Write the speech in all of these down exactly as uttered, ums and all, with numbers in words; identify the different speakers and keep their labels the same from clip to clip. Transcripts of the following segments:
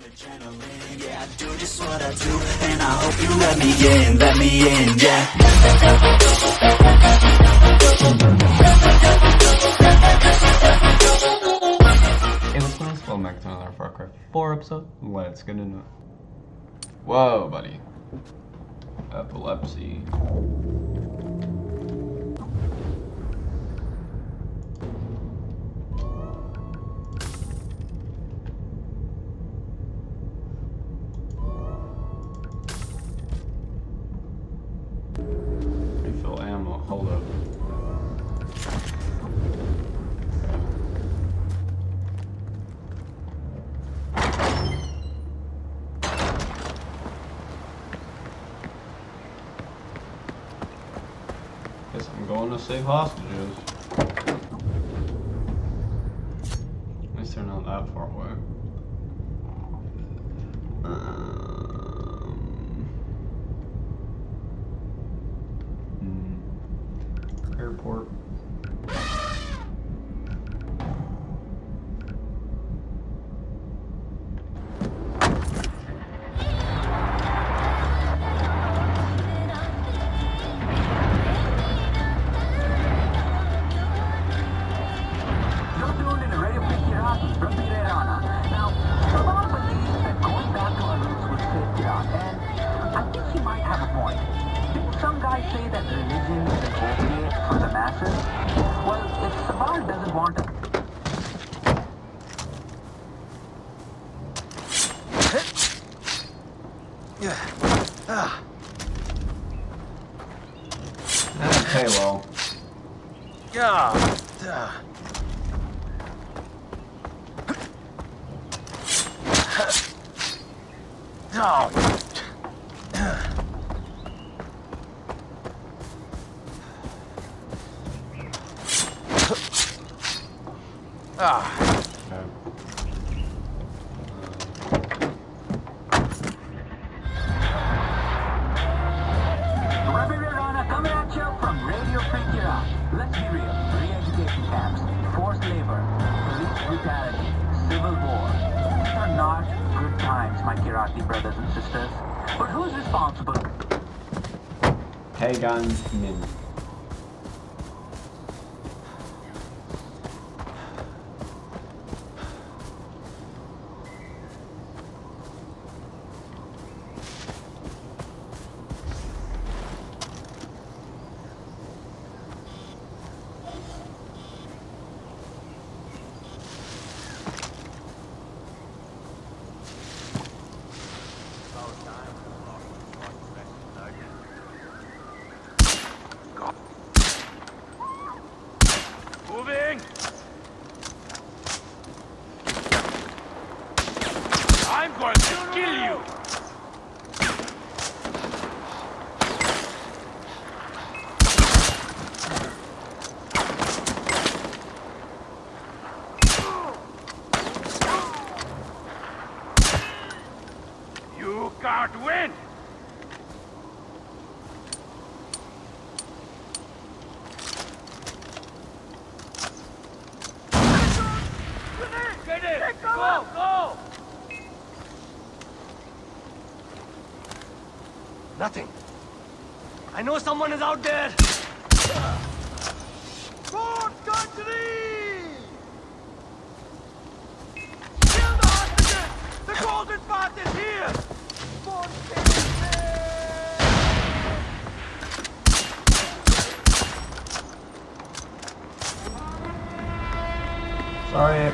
Speaker 1: adrenaline. Yeah, I do just what I do, and I hope you let me in, let me in, yeah.
Speaker 2: Hey, what's nice? Welcome back to another Far Cry four episode. Let's get into it. Whoa, buddy. Epilepsy. Refill ammo. Hold up. Guess I'm going to save hostages. At least they're not that far away. Um, hmm. Airport.
Speaker 3: Say that religion is appropriate for the masses? Well, if Sabal doesn't want it.
Speaker 2: That's Halo.
Speaker 4: Yeah. Oh. Ah.
Speaker 2: Okay.
Speaker 3: Reverend Rana coming at you from Radio Free Kira. Let's be real. Re-education camps, forced labor, police brutality, civil war. These are not good times, my Kirati brothers and sisters. But who's responsible?
Speaker 2: Pagan Min.
Speaker 4: Moving! I'm going to kill you! You can't win! Get it! Go! Go!
Speaker 5: Nothing. I know someone is out there.
Speaker 4: Good country! Kill the hostages! The golden path is here!
Speaker 2: Sorry.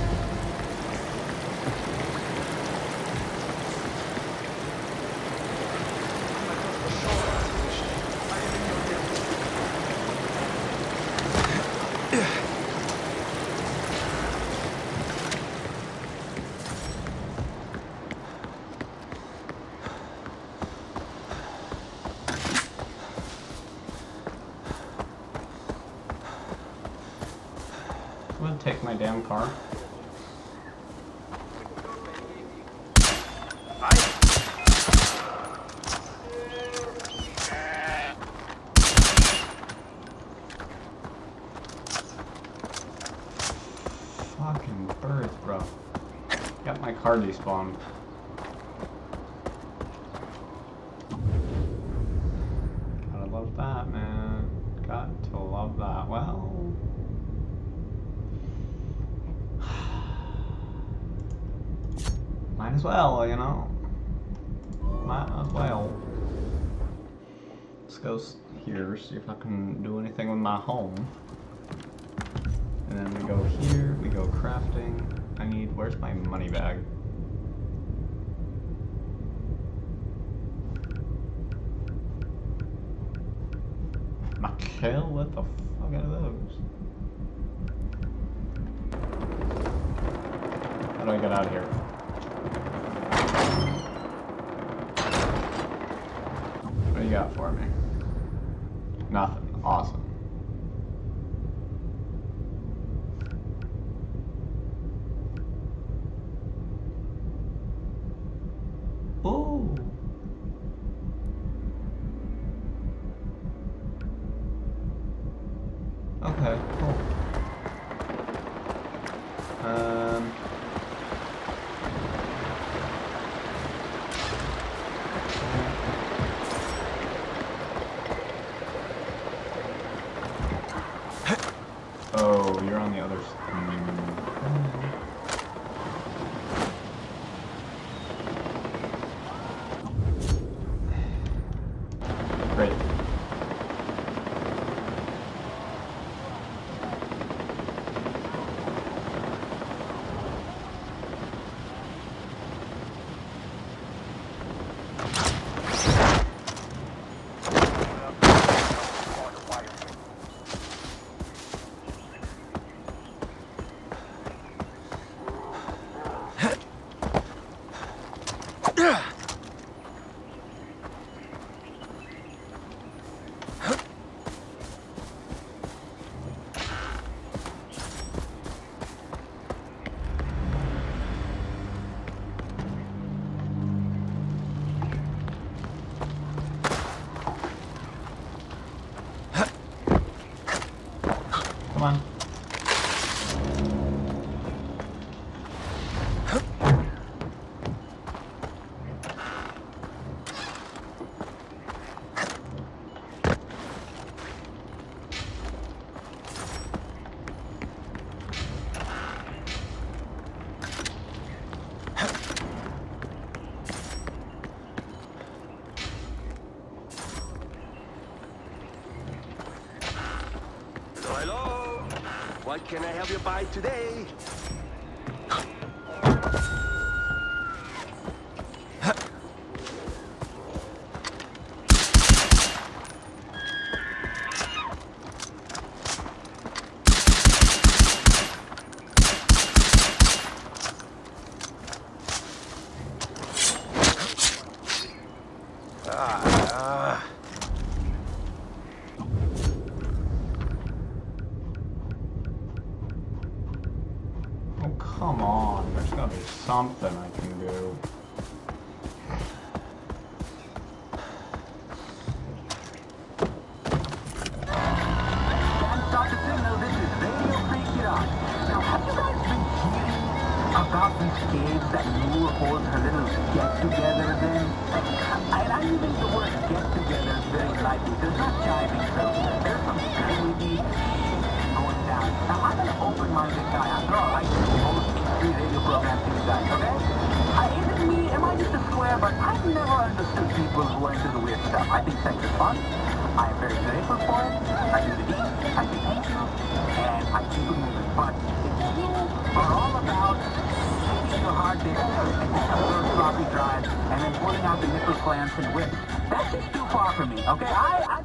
Speaker 2: I'm gonna take my damn car. Fucking birds, bro. Got my car despawned. Might as well, you know. Might as well. Let's go here, see if I can do anything with my home. And then we go here, we go crafting. I need, where's my money bag? Mikhail, what the fuck are those? How do I get out of here? What do you got for me? Nothing. Awesome. Ooh. Okay, cool. Um Oh, you're on the other side. Great. Come on.
Speaker 5: Hello? What can I help you buy today? Ah.
Speaker 2: Oh, come on. There's gotta be something I can do.
Speaker 3: And Doctor Signal, this is Radio Free Kirok. Now, have you guys been hearing about these caves that Noor holds her little get-togethers in? And I'm using the word get-together very lightly. There's not jiving, so there's some crazy shit going down. Now, I'm an open-minded guy. After all, I host three radio programs to you guys, okay? I, is it me? Am I just a square? But I've never understood people who are into the weird stuff. I think sex is fun. I am very grateful for it. I do the deed. I do thank you. And I keep it moving. But if you are all about taking your hard disk and taking a third floppy drive and then pulling out the nickel clamps and whips, that's just too far for me, okay? I... I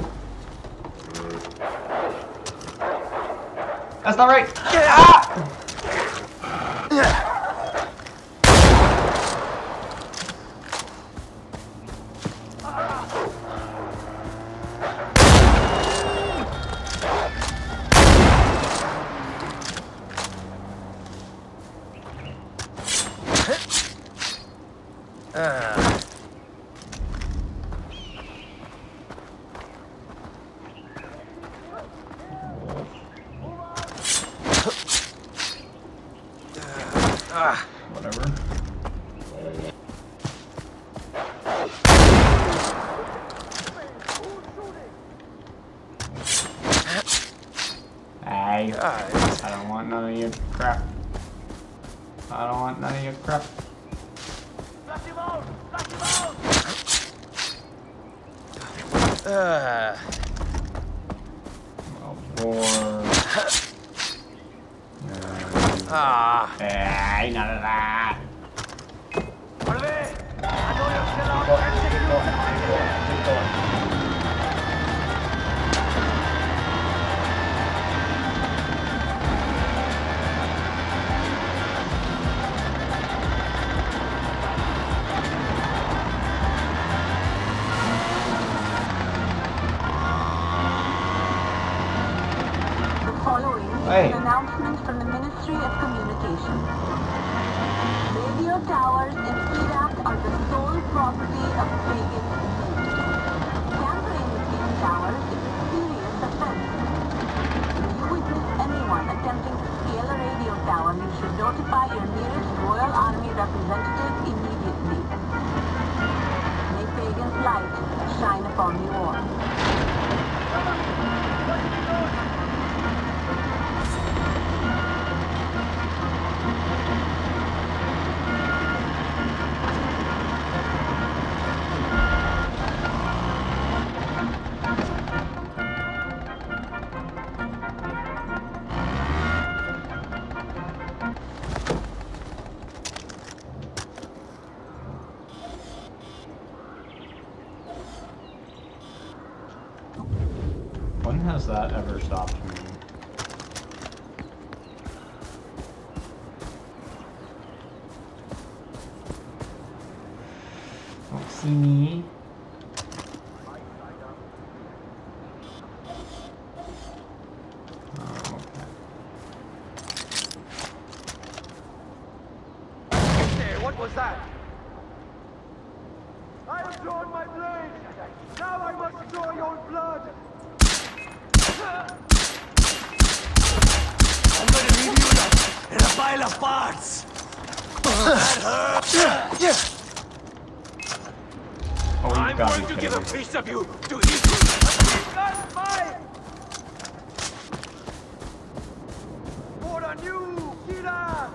Speaker 2: That's not right! Ah!
Speaker 5: Ah. Ah.
Speaker 2: Whatever. Hey, I don't want none of your crap. I don't want none of your crap.
Speaker 5: Uh,
Speaker 2: Oh, four. Nine.
Speaker 5: ah.
Speaker 2: Hey, none of that.
Speaker 6: Hey. An announcement from the Ministry of Communication. Radio towers in Iraq are the sole property of pagan states. Tampering with these towers is a serious offense. If you witness anyone attempting to scale a radio tower, you should notify your nearest Royal Army representative immediately. May pagan's light shine upon you all.
Speaker 2: When has that ever stopped me? Don't see me. Oh, okay.
Speaker 4: Hey, what was that? I have drawn my blade. Now I must draw your blood. I'm going to leave you in a pile of parts. That hurts.
Speaker 2: Oh, you
Speaker 5: I'm
Speaker 2: gotta
Speaker 5: going
Speaker 2: be
Speaker 5: to give a
Speaker 2: kidding me.
Speaker 5: piece of you to eat.
Speaker 4: That's mine. More on you, Kira.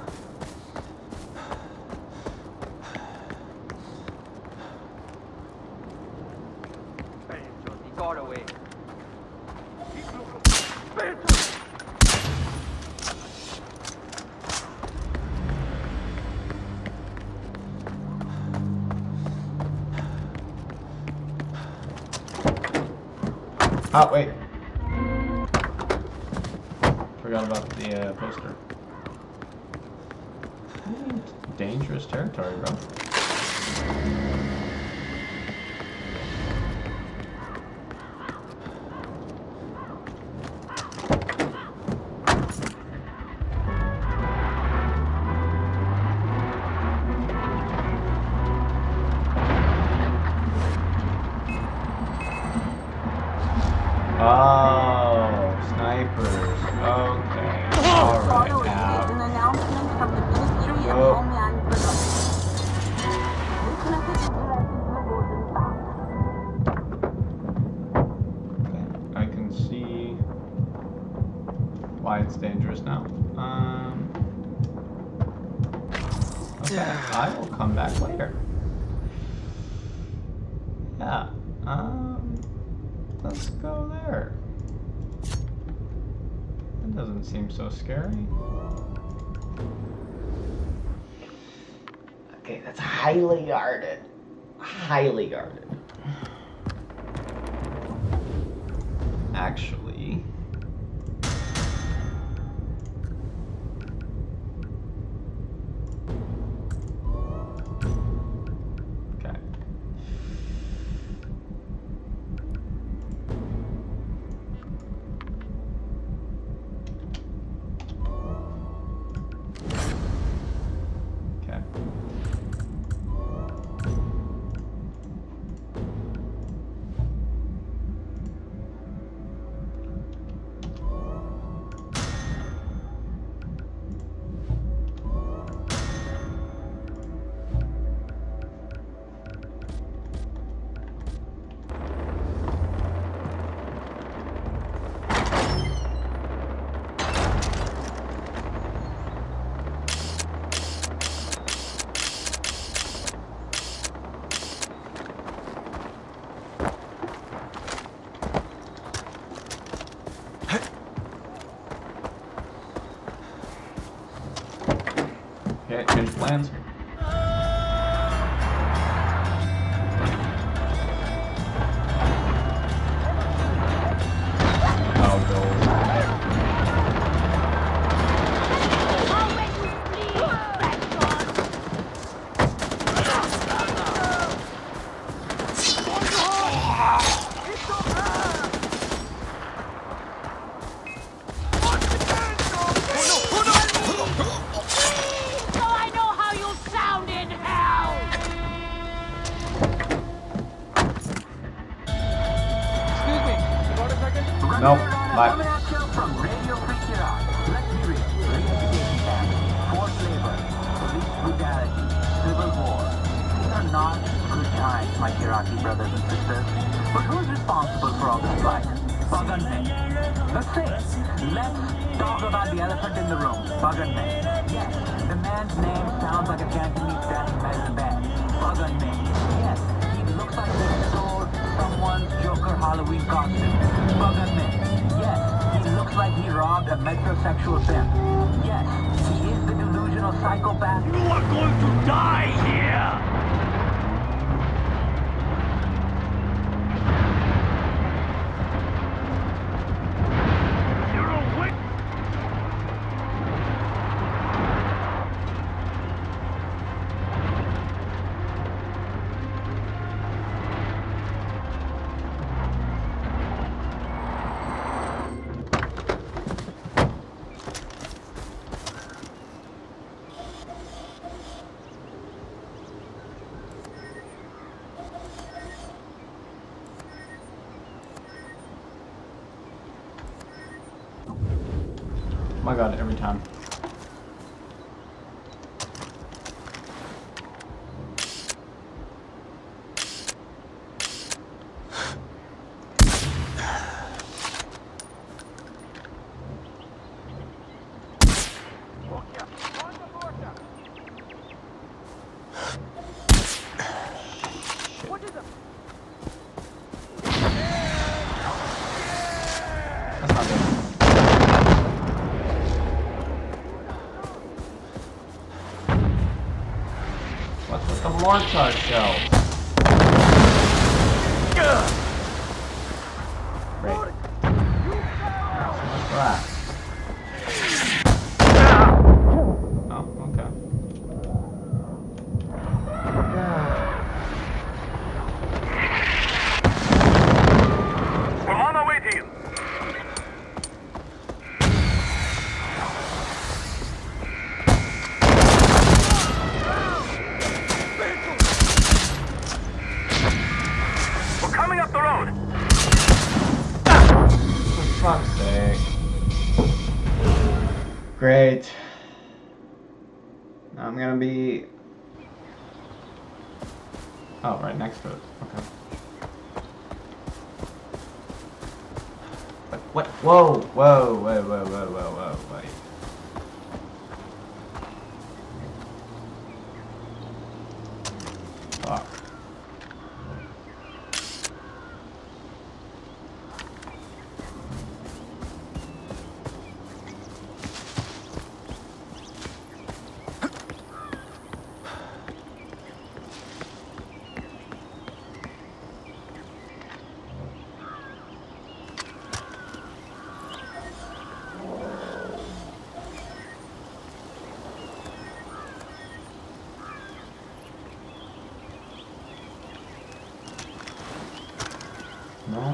Speaker 4: He got away.
Speaker 2: Oh, wait. Forgot about the uh, poster. Dangerous territory, bro. Oh, snipers. Okay. Alright,
Speaker 6: Following is
Speaker 2: now.
Speaker 6: an announcement from the Ministry of
Speaker 2: Oh.
Speaker 6: Homeland Protection. This message is directed to the Golden Path.
Speaker 2: Okay, I can see why it's dangerous now. Um. Okay, I will come back later. Yeah. Um. Let's go there. That doesn't seem so scary. Okay, that's highly guarded. Highly guarded. Actually... Okay. Okay. Lands. Oh, gold. No, bye.
Speaker 3: Coming at you from Radio Free Iraq. Let's be real. Re-education camps, forced labor, police brutality, civil war. These are not good times, my Iraqi brothers and sisters. But who's responsible for all this plight? Pagan men. Let's say it. Let's talk about the elephant in the room. Pagan men. Yes, the man's name sounds like a Cantonese death metal band. Pagan men. Yes, he looks like he stole someone's Joker Halloween costume. Pagan men. Yes, he looks like he robbed a metrosexual pimp. Yes, he is the delusional psychopath.
Speaker 4: You are going to die here!
Speaker 2: Oh my god, every time. That's not good. What's with the mortar shells? Great. So much for that. Oh, okay.
Speaker 5: We're on our way to you. We're coming up the road.
Speaker 2: For fuck's sake. Great. I'm gonna be... Oh, right next to it. Okay. What? What? Whoa! Whoa! Whoa! Whoa! Whoa! Whoa! Whoa! Wait. Fuck. No.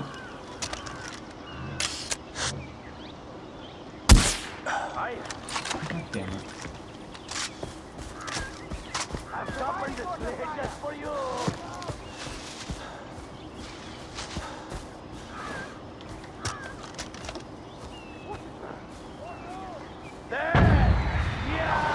Speaker 5: Hi.
Speaker 2: God damn it.
Speaker 5: I'm stopping this place just for you. There! Yeah!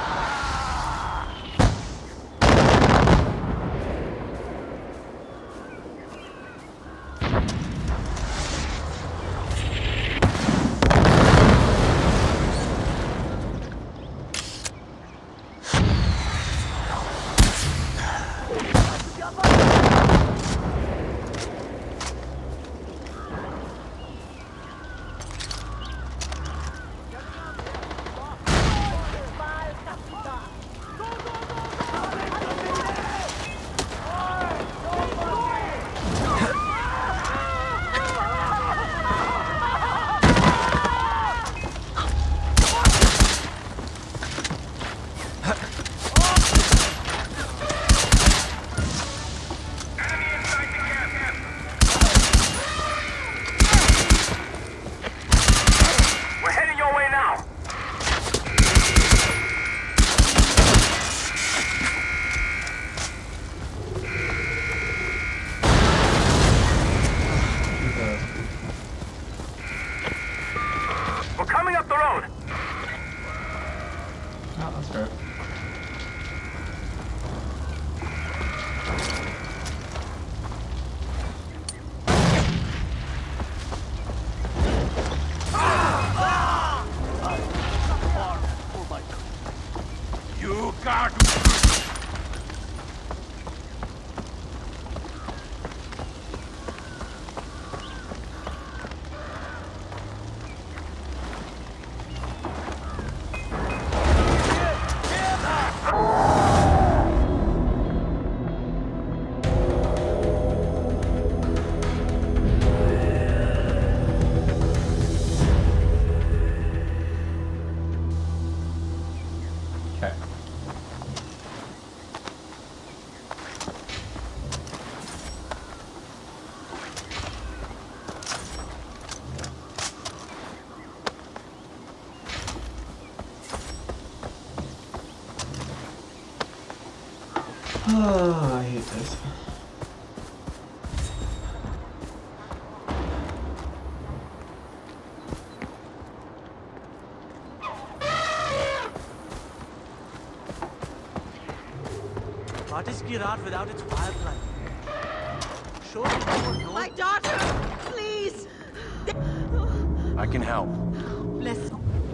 Speaker 5: Come on!
Speaker 2: Oh, I hate this.
Speaker 4: What is Kirat without its firefly? Show me more.
Speaker 7: My daughter! Please!
Speaker 5: I can help.
Speaker 7: Bless.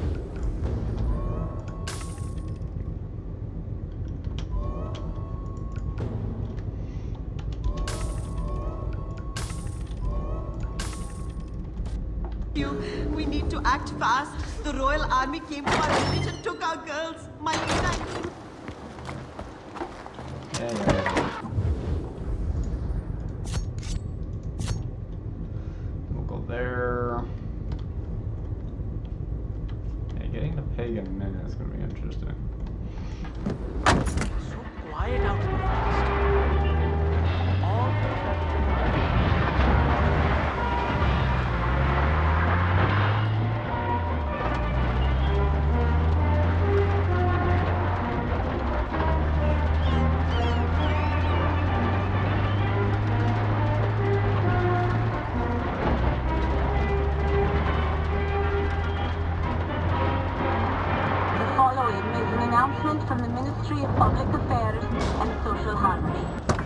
Speaker 7: You, we need to act fast. The Royal Army came to our village and took our girls. My nineteen.
Speaker 2: Yeah, yeah, yeah. We'll go there. Yeah, getting the pagan men is going to be interesting.
Speaker 4: So quiet out in the forest. All
Speaker 6: From the Ministry of Public Affairs and Social Harmony.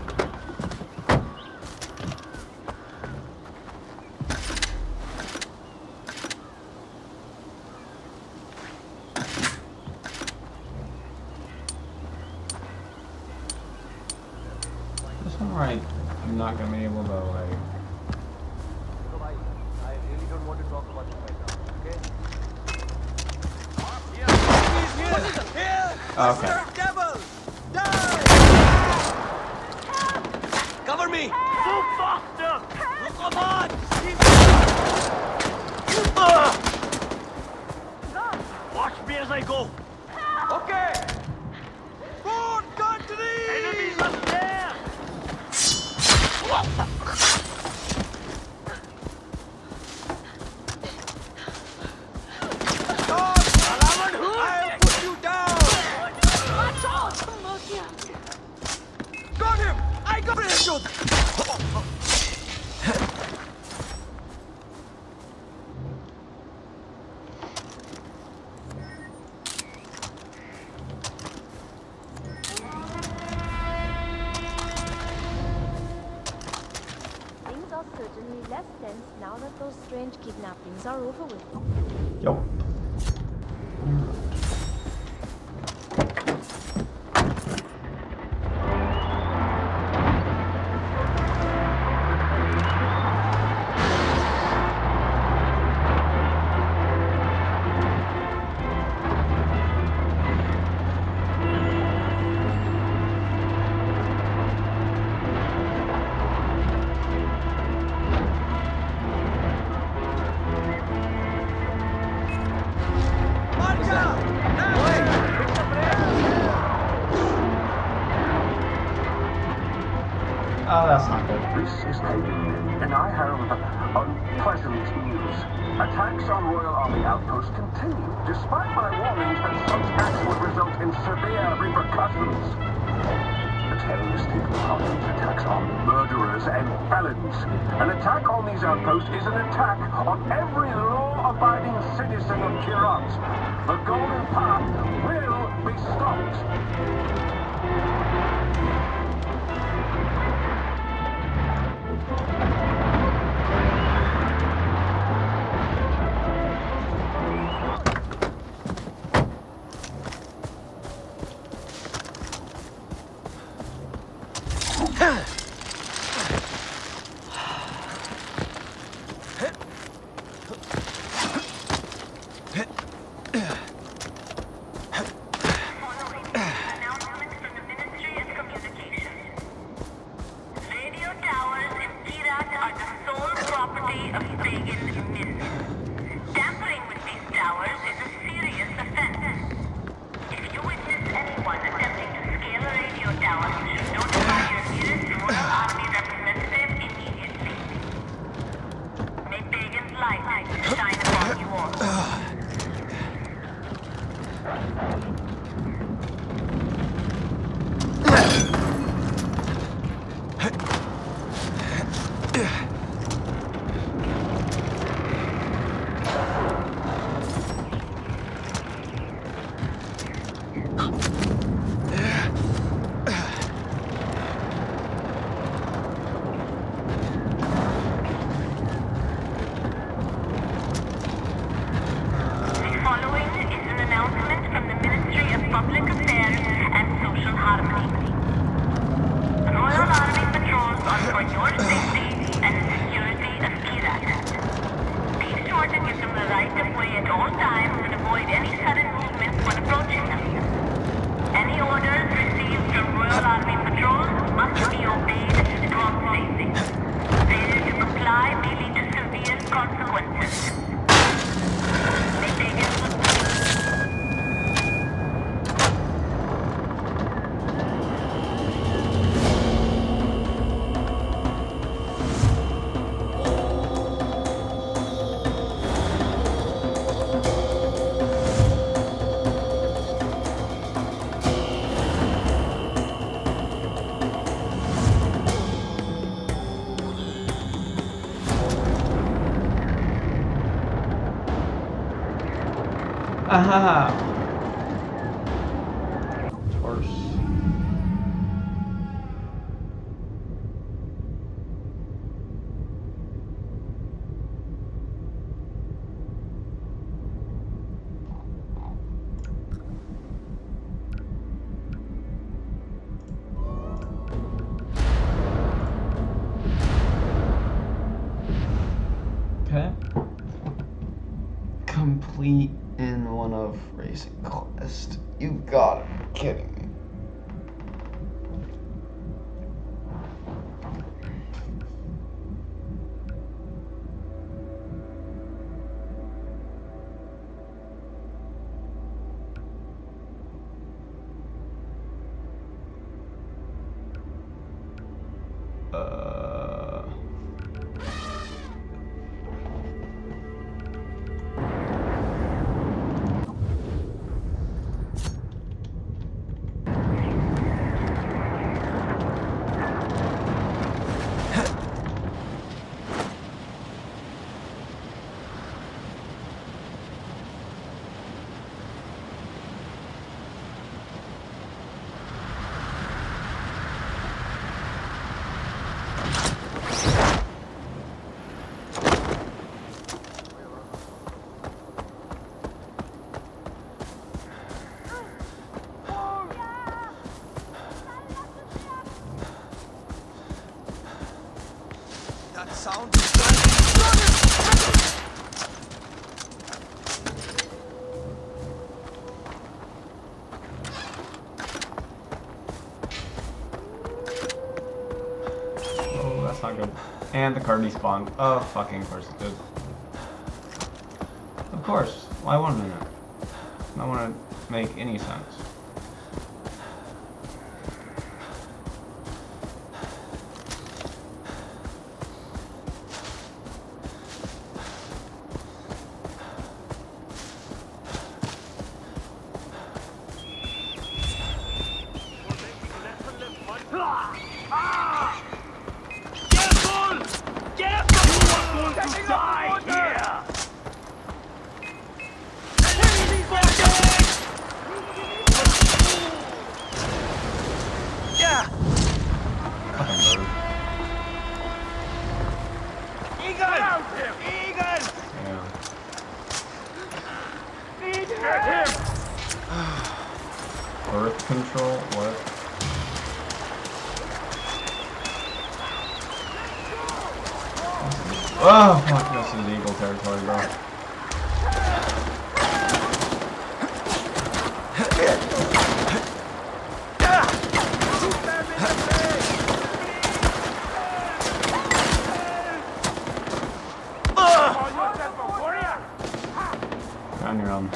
Speaker 2: This one right, I'm not going to be able to like...
Speaker 5: I really don't want to talk about it right now, okay?
Speaker 2: Okay.
Speaker 4: devil! Die! Cover me! Move faster! Come on! Watch me as I go. Okay! Good country! Enemies are there! Got him! I got him!
Speaker 8: Things are certainly less tense now that those strange kidnappings are over with.
Speaker 2: Yo. Oh, that's not good.
Speaker 3: This is Hayden, and I have unpleasant news. Attacks on Royal Army outposts continue, despite my warnings that such acts would result in severe repercussions. The terroristic part of these attacks are murderers and felons. An attack on these outposts is an attack on every law-abiding citizen of Kirat. The Golden Path will be stopped.
Speaker 2: Aha! Horse. Okay. Complete in one of Racing Quest. You gotta be kidding me. Uh...
Speaker 5: That sound
Speaker 2: Oh, that's not good. And the card despawned. Oh, fucking course it did. Of course. Why wouldn't it? That wouldn't make any sense. Earth control? What? Oh, fuck, this is Eagle territory, bro. On your own.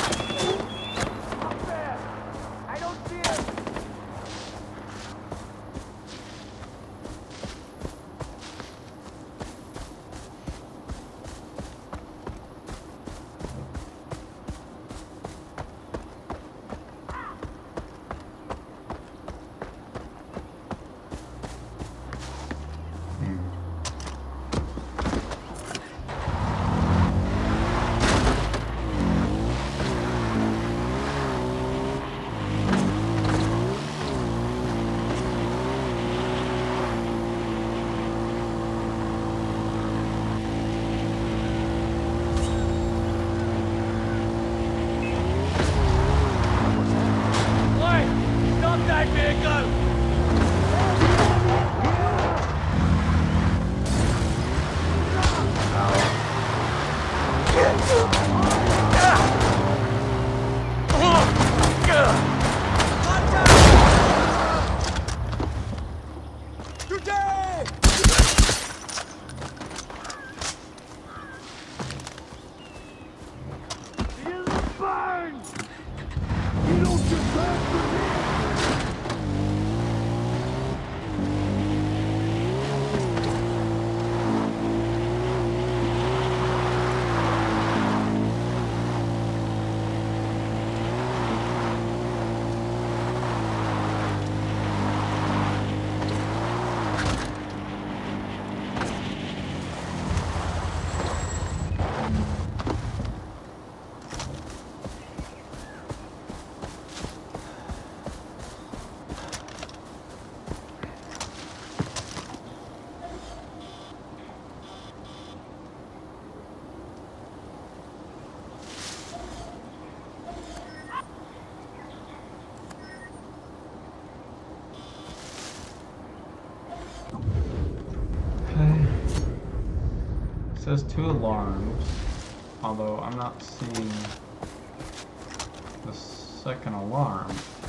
Speaker 2: says two alarms, although I'm not seeing the second alarm,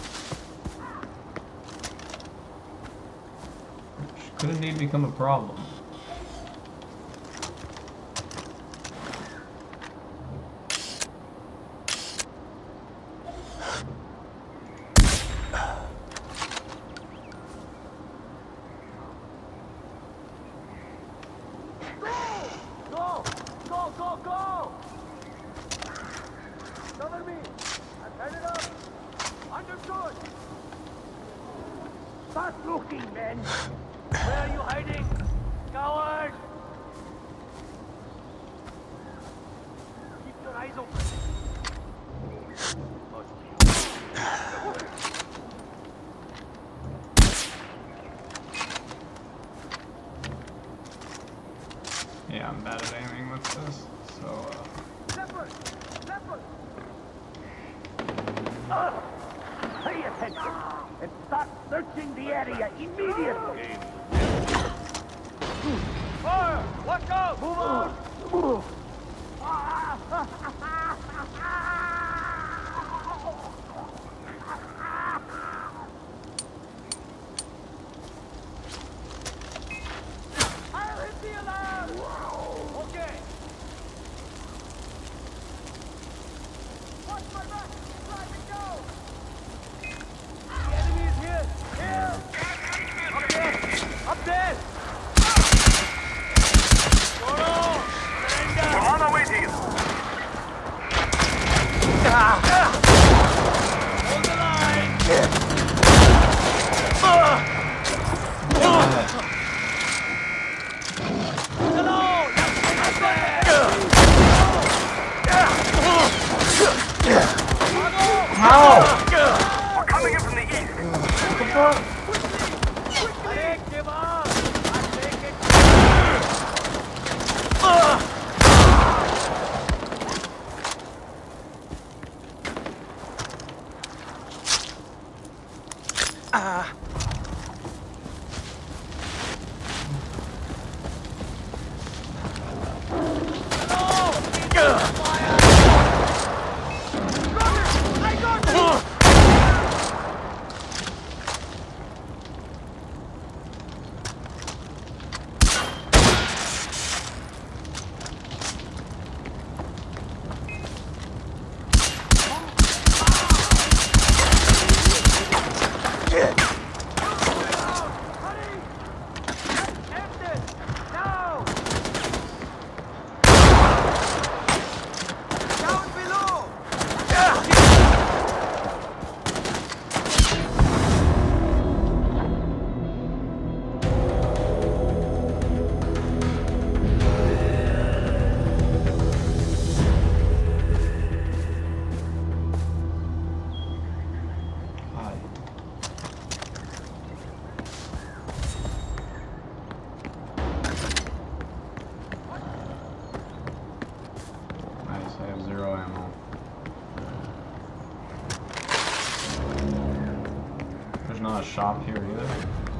Speaker 2: which could indeed become a problem. Yeah, I'm bad at aiming with this, so uh...
Speaker 4: Leopard! Leopard! Uh, pay attention and start searching the area immediately! Fire! Watch out! Move on! I'll hit the alarm! Okay. Watch my back! Drive and go! The enemy is here! Here! Up there! Up there! Toro! Surrender! We're on our way to you! Ah. Hold the line! Uh. Uh.
Speaker 2: How?
Speaker 4: We're coming in from the east. What the fuck? I didn't give up. I take it. Ah.
Speaker 2: Not a shop here either.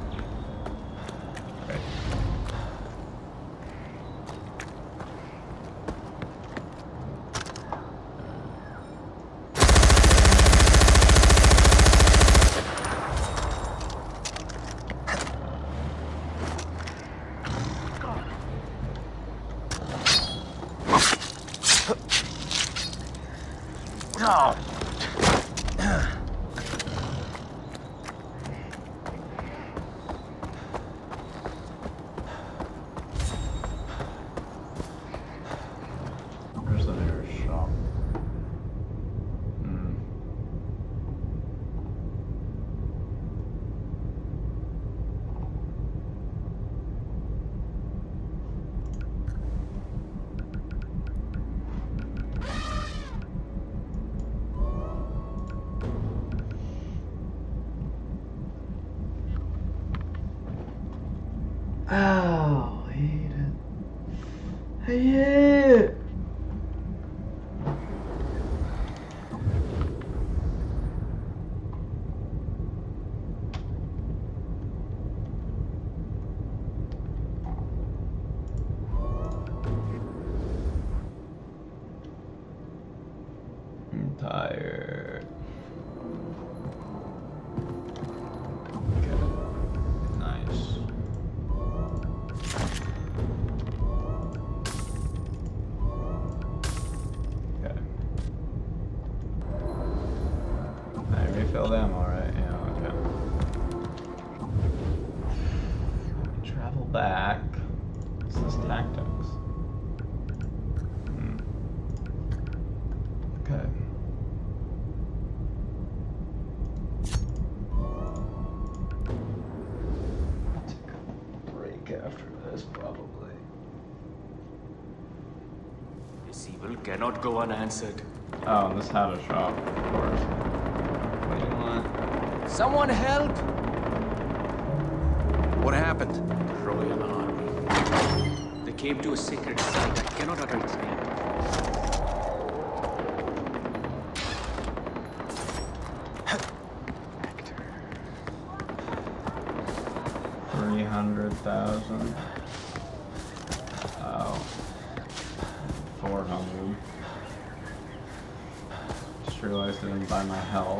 Speaker 2: Okay.
Speaker 4: Oh.
Speaker 2: Oh, I hate it. I hate it. back. This is tactics. Hmm. Okay. I'll take a break after this, probably.
Speaker 9: This evil cannot go unanswered.
Speaker 2: Oh, this had a shop, of course. What do you want?
Speaker 9: Someone help!
Speaker 5: What happened?
Speaker 9: The Royal Army. They came to a sacred site. I cannot utter its name.
Speaker 2: Three hundred thousand. Oh. Four hundred. Just realized I didn't buy my health.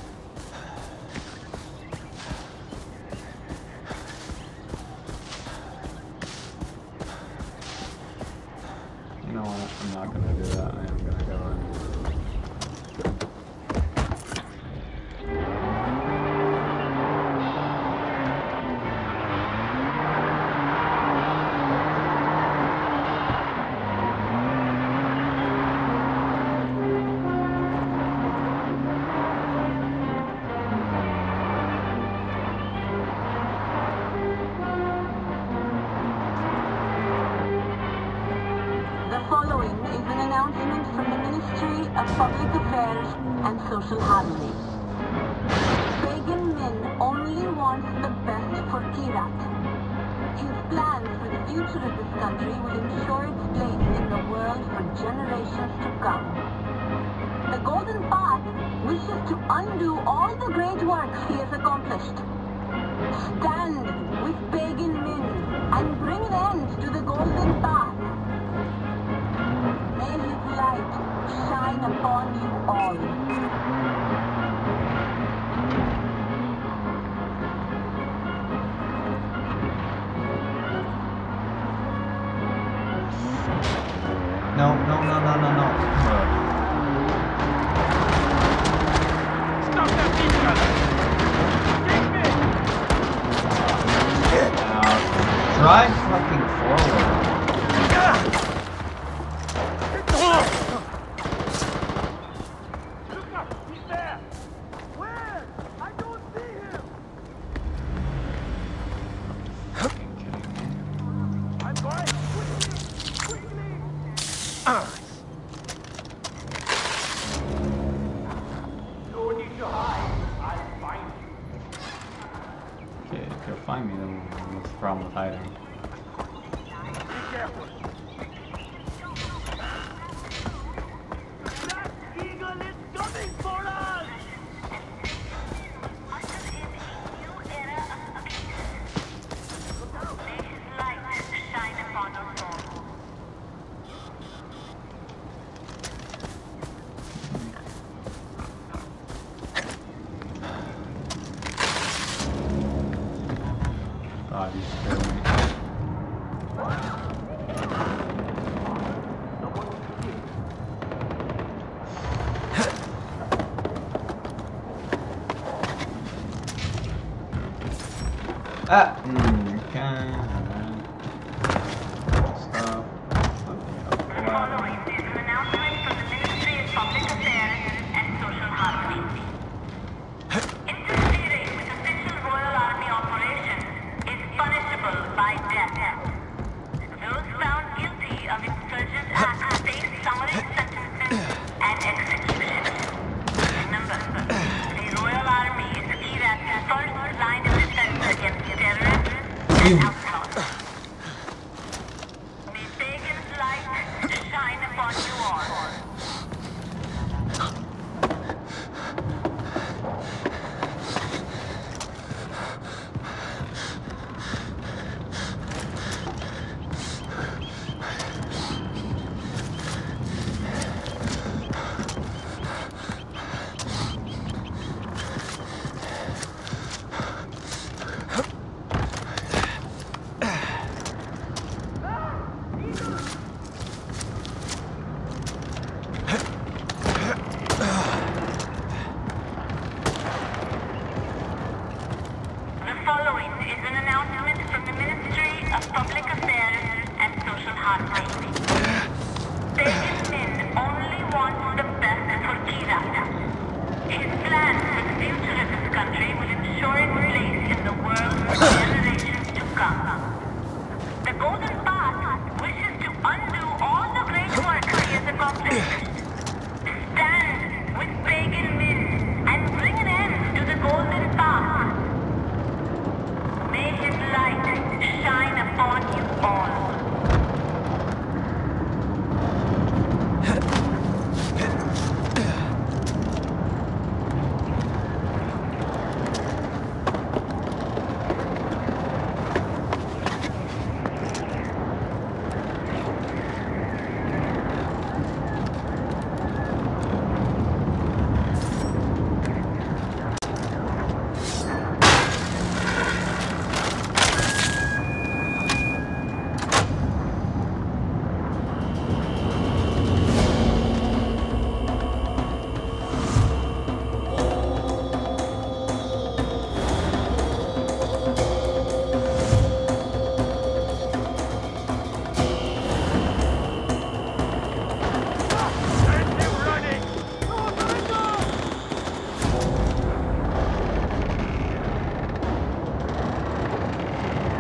Speaker 2: You know what? I'm not gonna do that. I am gonna go in.
Speaker 6: Public Affairs and Social Harmony. Pagan Min only wants the best for Kyrat. His plans for the future of this country will ensure its place in the world for generations to come. The Golden Path wishes to undo all the great works he has accomplished. Stand with Pagan Min and bring an end to the Golden Path. May his light shine upon you all.
Speaker 2: No, no, no, no, no, no.
Speaker 4: Stop that beast gunner! Take me!
Speaker 2: Get out. Drive fucking forward.
Speaker 4: Look up! He's there! Where? I don't see him!
Speaker 2: Fucking kidding me.
Speaker 4: I'm going! Quickly! Quickly! No need to hide. I'll find you.
Speaker 2: Okay, if you'll find me, then what's the problem with hiding?
Speaker 4: Be careful. That eagle is coming for us!
Speaker 2: God, you scared me. Ah! Mm, okay. Stop. Let me up the ladder.
Speaker 6: Is an announcement from the Ministry of Public Affairs and Social Harmony. Interfering with official Royal Army operations is punishable by death. Those found guilty of insurgent acts face summary sentences and execution. Remember, the Royal Army is Kyrat's first line of defense against terrorists and outlaws. May Pagan's light shine upon you all.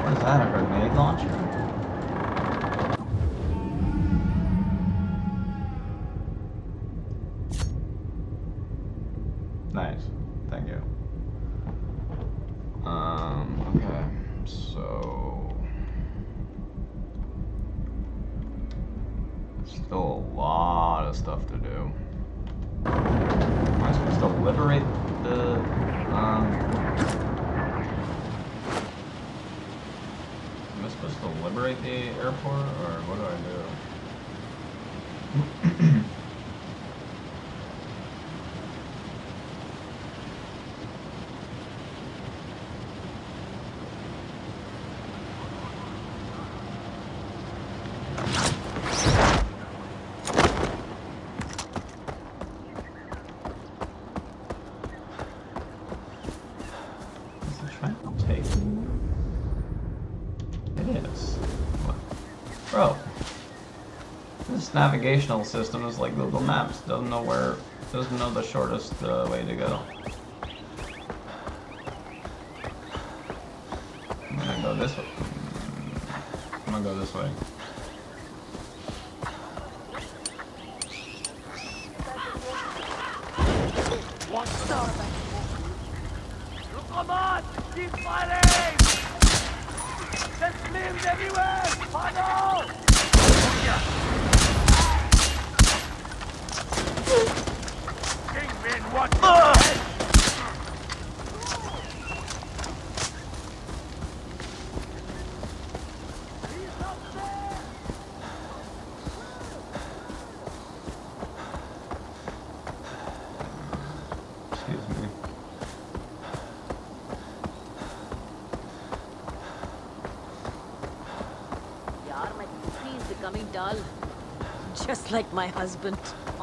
Speaker 2: What is that, a grenade launcher? Nice, thank you. Um, okay, so... Still a lot of stuff to do. Am I supposed to liberate the, um... Am I supposed to liberate the airport, or what do I do? Bro, this navigational system is like Google Maps. Doesn't know where, doesn't know the shortest uh, way to go. I'm gonna go this way. I'm gonna go this way.
Speaker 4: What's up? Look, come on! Keep fighting! There's flames everywhere! Funnel! Kingpin, what the heck? He's up there!
Speaker 2: Excuse me.
Speaker 10: Becoming dull, just like my husband.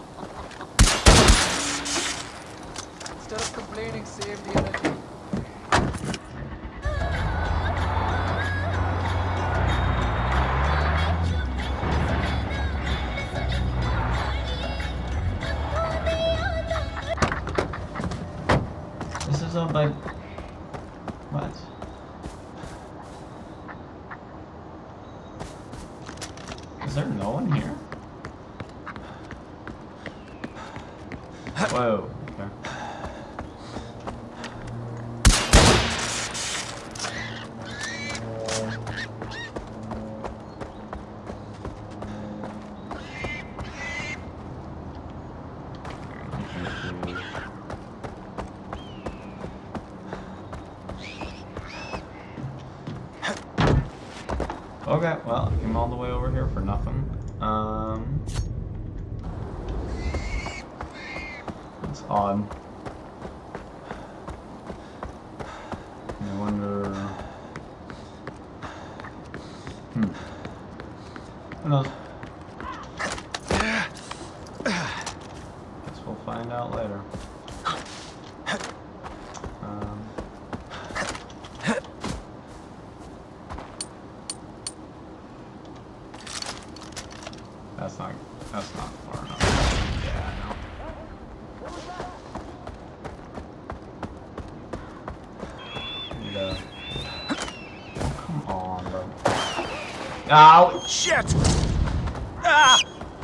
Speaker 11: Instead of complaining, save the energy.
Speaker 2: This is all by what? Is there no one here? Whoa. Okay. Okay, well, I came all the way over here for nothing. Um, that's odd. I wonder. Hmm. Who knows? Guess we'll find out later. Um. That's not, that's not far enough. Yeah, I know. Need a... Oh, come on, bro. Ow!
Speaker 4: Shit! Ah!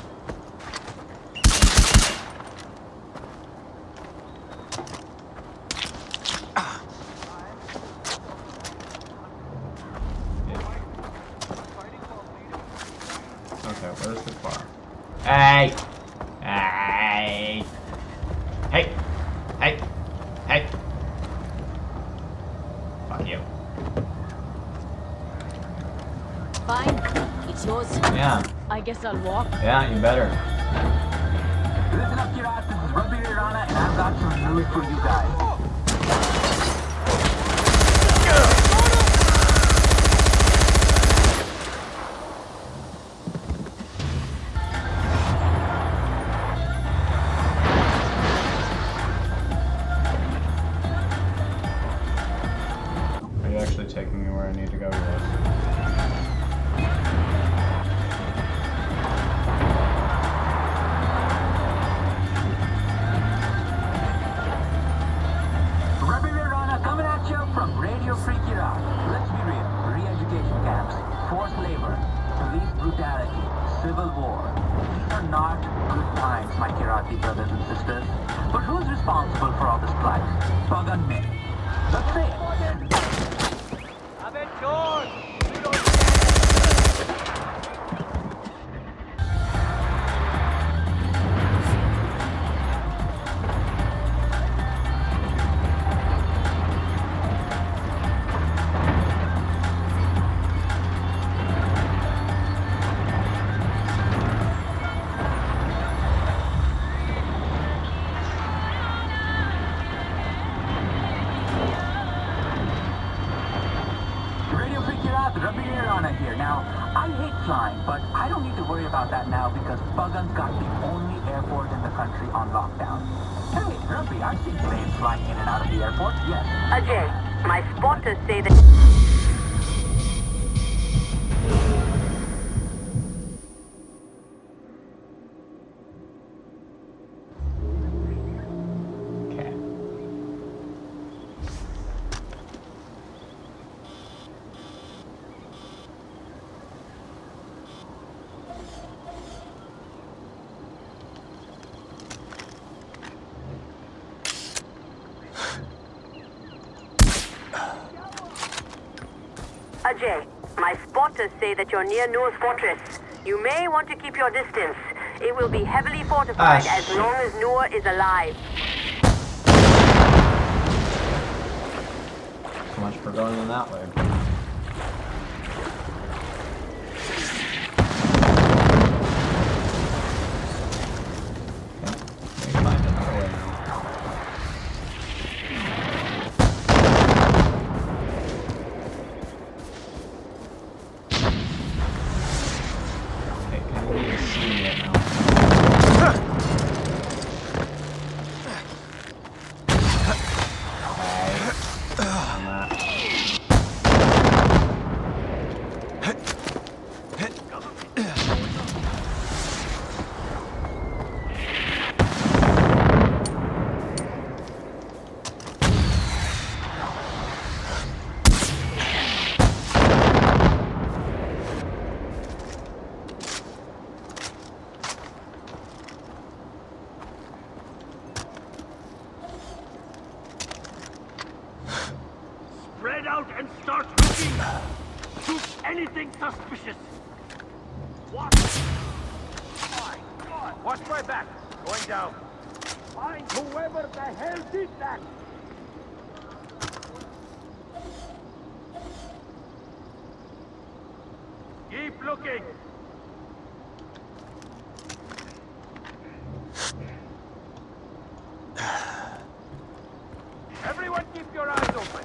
Speaker 2: Okay, where's the car? Hey! Hey! Hey! Hey! Hey! Fuck you.
Speaker 10: Fine, it's yours.
Speaker 2: Yeah.
Speaker 10: I guess I'll walk.
Speaker 2: Yeah, you better.
Speaker 3: Listen up, Kirat. This is Ravi Rana, and I've got some news for you guys.
Speaker 2: Are you actually taking me where I need to go with this?
Speaker 3: Ravi Rana coming at you from Radio Free Kirat. Let's be real. Re-education civil war. These are not good times, my Kirati brothers and sisters. But who's responsible for all this plight? Pagan men. Let's say it.
Speaker 4: Have it, George! You don't
Speaker 3: here. Now, I hate flying, but I don't need to worry about that now because Pagan's got the only airport in the country on lockdown. Hey, Rumpy, I've seen planes flying in and out of the airport, yes.
Speaker 6: Ajay, my spotters say that... Ajay, my spotters say that you're near Noor's fortress. You may want to keep your distance. It will be heavily fortified
Speaker 2: ah,
Speaker 6: as long as Noor is alive.
Speaker 2: So much for going in that way.
Speaker 4: Spread out and start looking! Shoot anything suspicious! Watch! My God! Watch my back! Going down! Find whoever the hell did that! Keep looking! Everyone keep your eyes open!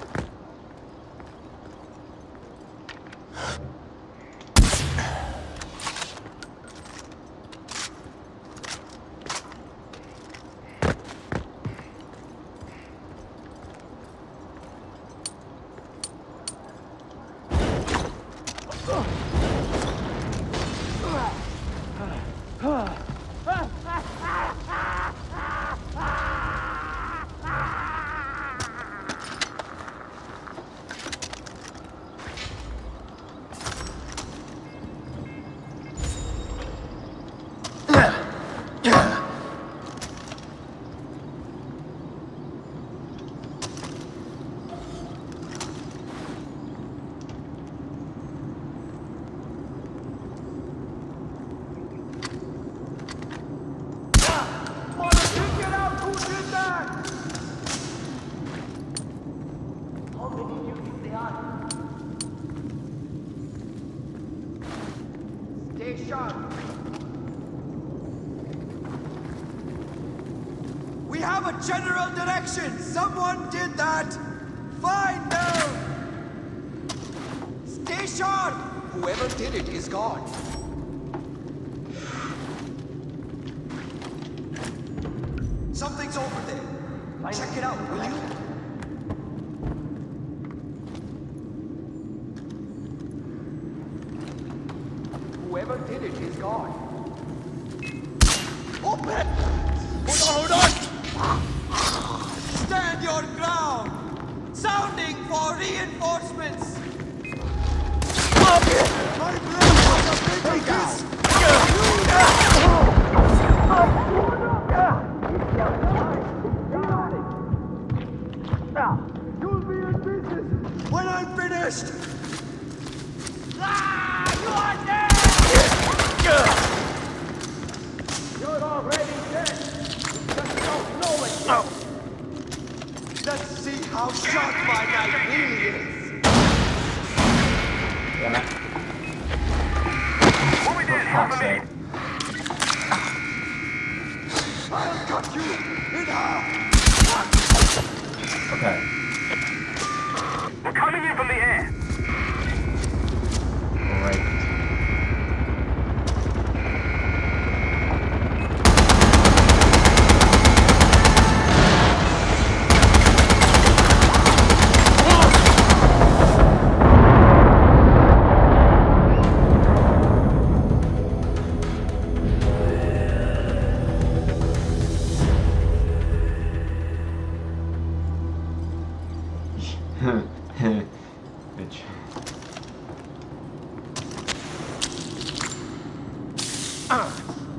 Speaker 12: We have a general direction! Someone did that! Find them! Stay sharp! Whoever did it is gone. Something's over there. Check it out, will you? Whoever did it is gone. Open! Hold on, hold on! Stand your ground! Sounding for reinforcements! My blood was a big You'll be in pieces when I'm finished! Ah! You are dead! You're already dead! You just don't know it yet! Let's see how sharp my knife really is!
Speaker 4: Move it in, half a minute!
Speaker 12: I'll cut you in half!
Speaker 2: Okay.
Speaker 4: We're coming in from the air.
Speaker 2: Great. Bitch.
Speaker 12: Uh.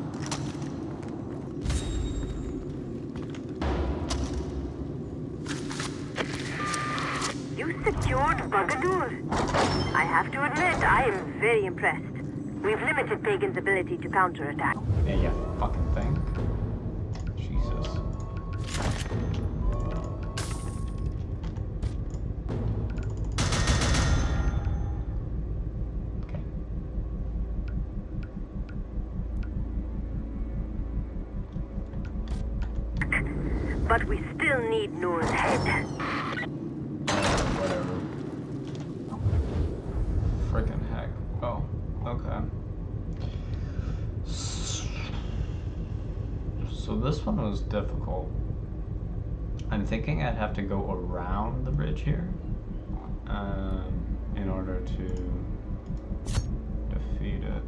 Speaker 13: You secured Bagadur. I have to admit, I am very impressed. We've limited Pagan's ability to counterattack.
Speaker 2: Yeah, yeah, fucking thing. Jesus.
Speaker 13: But we still need Noor's head.
Speaker 2: Whatever. Freaking heck. Oh, okay. So this one was difficult. I'm thinking I'd have to go around the bridge here um, in order to defeat it.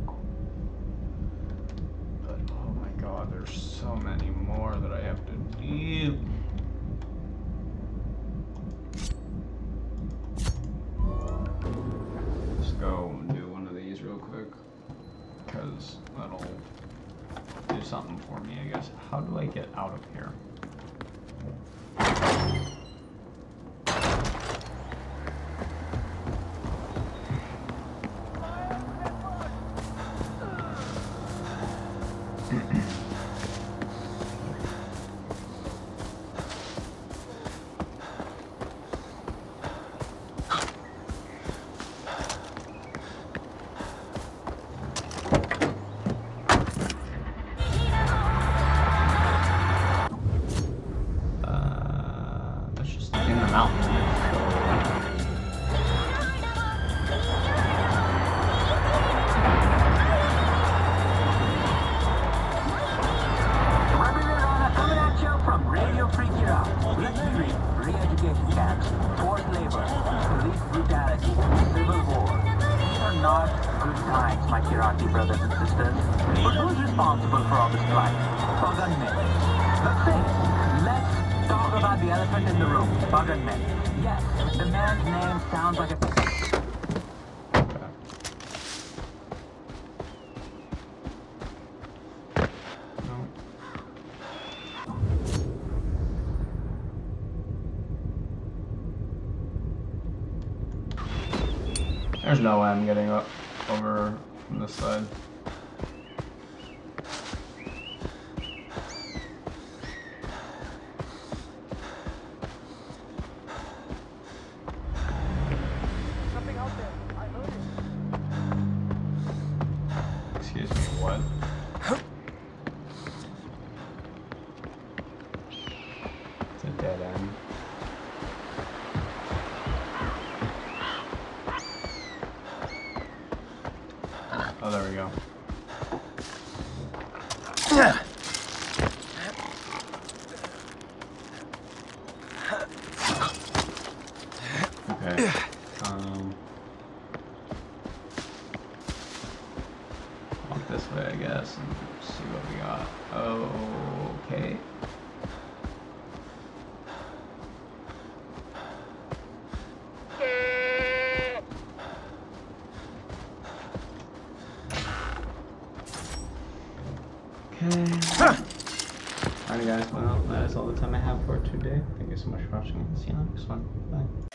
Speaker 2: But oh my god, there's so many more that I have to do. Let's go and do one of these real quick, because that'll do something for me, I guess. How do I get out of here? There's no way I'm getting up over from this side.
Speaker 4: Something out there. I heard it.
Speaker 2: Excuse me, what? It's a dead end. Oh, there we go. Okay. Um, walk this way, I guess, and see what we got. Okay. Okay. Alright guys, well, that is all the time I have for today. Thank you so much for watching, and see you on the next one. Bye.